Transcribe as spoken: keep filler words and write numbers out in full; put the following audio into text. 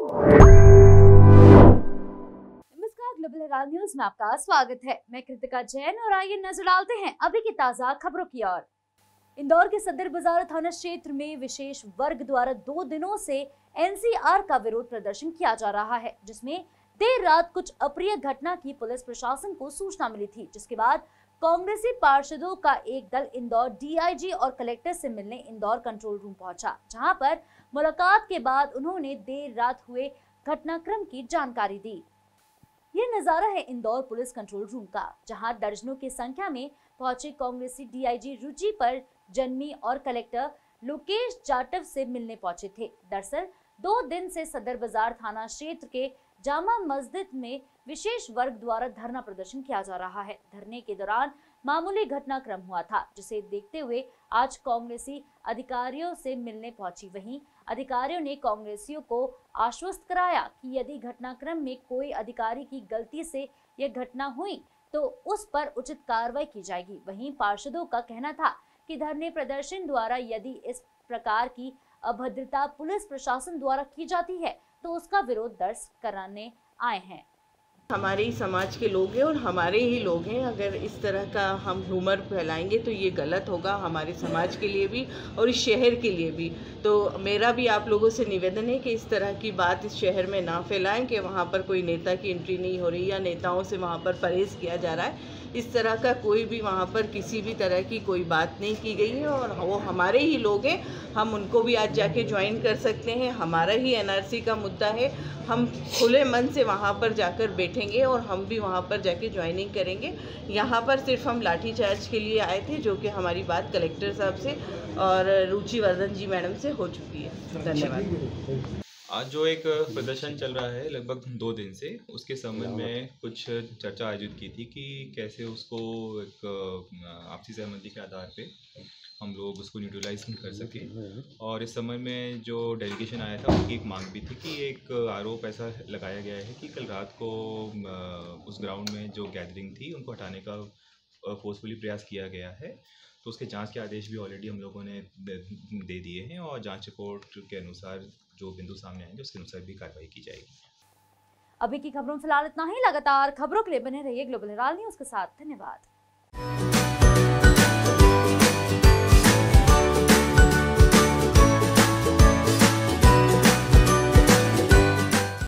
नमस्कार, global Herald news में आपका स्वागत है। मैं कृतिका जैन और आइए नजर डालते हैं अभी की ताजा खबरों की ओर। इंदौर के सदर बाजार थाना क्षेत्र में विशेष वर्ग द्वारा दो दिनों से एन सी आर का विरोध प्रदर्शन किया जा रहा है, जिसमें देर रात कुछ अप्रिय घटना की पुलिस प्रशासन को सूचना मिली थी, जिसके बाद कांग्रेसी पार्षदों का एक दल इंदौर डी आई जी और कलेक्टर से मिलने इंदौर कंट्रोल रूम पहुंचा, जहां पर मुलाकात के बाद उन्होंने देर रात हुए घटनाक्रम की जानकारी दी। ये नजारा है इंदौर पुलिस कंट्रोल रूम का, जहां दर्जनों की संख्या में पहुंचे कांग्रेसी डी आई जी रुचि पर जन्मी और कलेक्टर लोकेश जाटव से मिलने पहुंचे थे। दरअसल दो दिन से सदर बाजार थाना क्षेत्र के जामा मस्जिद में विशेष वर्ग द्वारा धरना प्रदर्शन किया जा रहा है। धरने के दौरान मामूली घटनाक्रम हुआ था, जिसे देखते हुए आज कांग्रेसी अधिकारियों से मिलने पहुंची। वहीं अधिकारियों ने कांग्रेसियों को आश्वस्त कराया कि यदि घटनाक्रम में कोई अधिकारी की गलती से यह घटना हुई तो उस पर उचित कार्रवाई की जाएगी। वहीं पार्षदों का कहना था कि धरने प्रदर्शन द्वारा यदि इस प्रकार की अभद्रता पुलिस प्रशासन द्वारा की जाती है तो उसका विरोध दर्ज कराने आए हैं। हमारे ही समाज के लोग हैं और हमारे ही लोग हैं। अगर इस तरह का हम ह्यूमर फैलाएंगे तो ये गलत होगा हमारे समाज के लिए भी और इस शहर के लिए भी। तो मेरा भी आप लोगों से निवेदन है कि इस तरह की बात इस शहर में ना फैलाएं कि वहाँ पर कोई नेता की एंट्री नहीं हो रही या नेताओं से वहाँ पर परहेज किया जा रहा है। इस तरह का कोई भी वहाँ पर किसी भी तरह की कोई बात नहीं की गई है और वो हमारे ही लोग हैं। हम उनको भी आज जाके ज्वाइन कर सकते हैं। हमारा ही एन आर सी का मुद्दा है। हम खुले मन से वहाँ पर जाकर बैठेंगे और हम भी वहाँ पर जाके ज्वाइनिंग करेंगे। यहाँ पर सिर्फ हम लाठी चार्ज के लिए आए थे, जो कि हमारी बात कलेक्टर साहब से और रुचि वर्धन जी मैडम से हो चुकी है। धन्यवाद। आज जो एक प्रदर्शन चल रहा है लगभग दो दिन से, उसके संबंध में कुछ चर्चा आयोजित की थी कि कैसे उसको एक आपसी सहमति के आधार पे हम लोग उसको न्यूट्रलाइज कर सकें। और इस संबंध में जो डेलीगेशन आया था उनकी एक मांग भी थी कि एक आरोप ऐसा लगाया गया है कि कल रात को उस ग्राउंड में जो गैदरिंग थी उनको हटाने का फोर्सफुली प्रयास किया गया है। तो उसके जांच के आदेश भी ऑलरेडी हम लोगों ने दे दिए हैं और जांच रिपोर्ट के अनुसार जो बिंदु सामने आएंगे उसके अनुसार भी कार्रवाई की जाएगी। अभी की खबरों फिलहाल इतना ही। लगातार खबरों के लिए बने रहिए ग्लोबल हेराल्ड न्यूज के साथ। धन्यवाद।